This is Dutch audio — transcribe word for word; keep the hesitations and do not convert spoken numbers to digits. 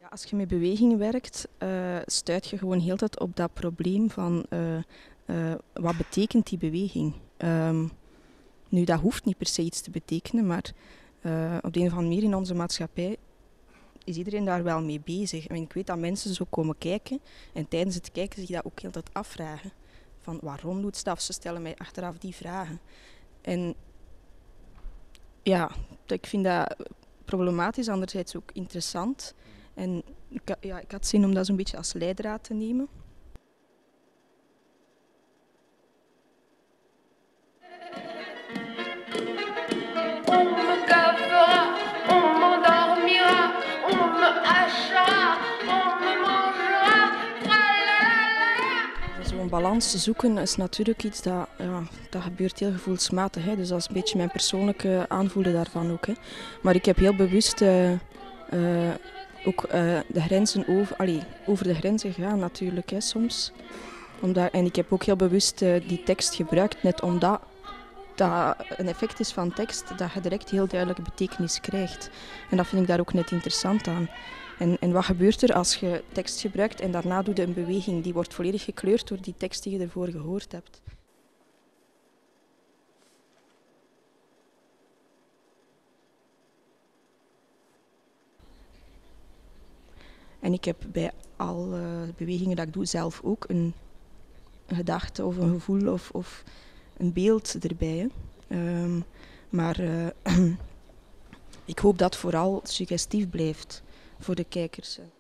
Als je met beweging werkt, uh, stuit je gewoon heel de tijd op dat probleem van uh, uh, wat betekent die beweging. Um, nu, dat hoeft niet per se iets te betekenen, maar uh, op de een of andere manier in onze maatschappij is iedereen daar wel mee bezig. I mean, ik weet dat mensen zo komen kijken en tijdens het kijken zich dat ook heel de tijd afvragen. Van waarom doet ze dat? Ze stellen mij achteraf die vragen. En ja, ik vind dat problematisch, anderzijds ook interessant. En ik, ja, ik had zin om dat zo'n beetje als leidraad te nemen. On me gavera, on m'endormira, on me hachera, on me mangera. Zo'n balans zoeken is natuurlijk iets dat, ja, dat gebeurt heel gevoelsmatig. Hè. Dus dat is een beetje mijn persoonlijke aanvoelen daarvan ook. Hè. Maar ik heb heel bewust uh, uh, ook uh, de grenzen over, allee, over de grenzen gegaan natuurlijk hè, soms. Omdat, en ik heb ook heel bewust uh, die tekst gebruikt, net omdat dat een effect is van tekst, dat je direct heel duidelijke betekenis krijgt. En dat vind ik daar ook net interessant aan. En, en wat gebeurt er als je tekst gebruikt en daarna doe je een beweging die wordt volledig gekleurd door die tekst die je ervoor gehoord hebt. En ik heb bij alle bewegingen dat ik doe zelf ook een gedachte of een gevoel of, of een beeld erbij. Hè. Um, maar uh, ik hoop dat het vooral suggestief blijft voor de kijkers.